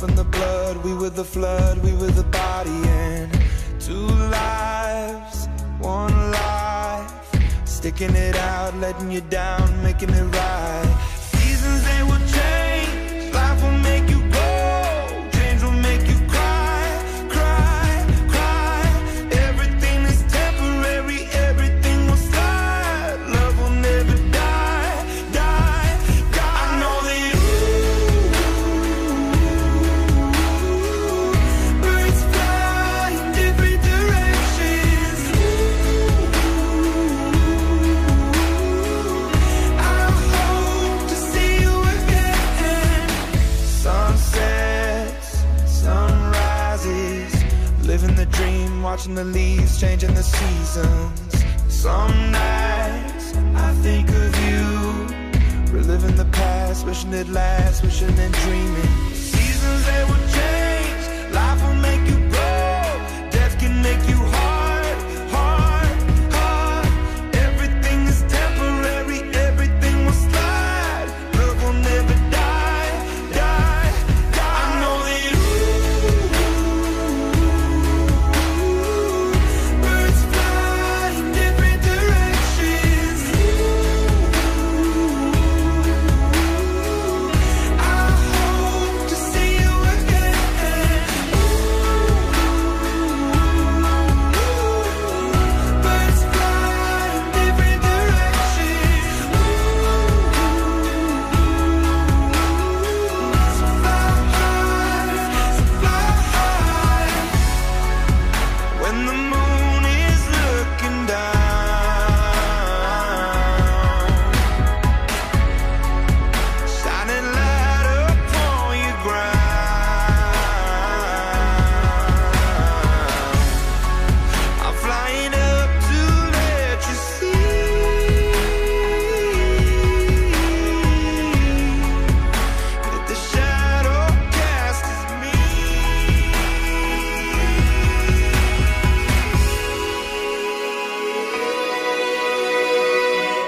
up in the blood. We were the flood, we were the body. And two lives, one life, sticking it out, letting you down, making it right. Seasons, they will change, life will make you grow, change will make you cry, cry, cry. Everything is temporary, everything will slide. Love will never die, die, die. I know that birds fly in different directions. I hope to see you again. Sunsets, sunrises, living the dream, watching the leaves, changing the seasons. Some nights I think of you, reliving the past, wishing it lasts, wishing and dreaming. Seasons, they will change, life will make you grow, death can make you hard, hard, hard. Everything is temporary, everything will slide. Love will never die, die, die. I know that birds fly in different directions. I hope to see you again. Birds fly in different directions. So fly high, so fly high. When the moon is looking down, shining light upon your ground, I'm flying up to let you see that the shadow cast is me.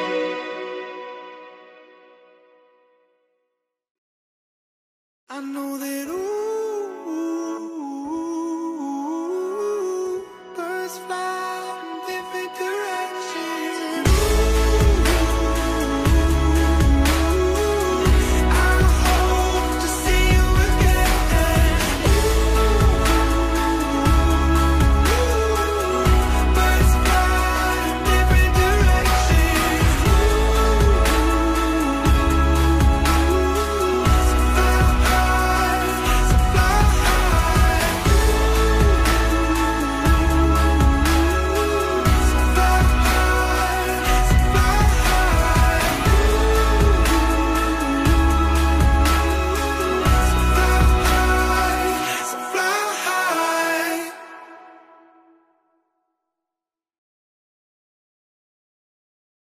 I know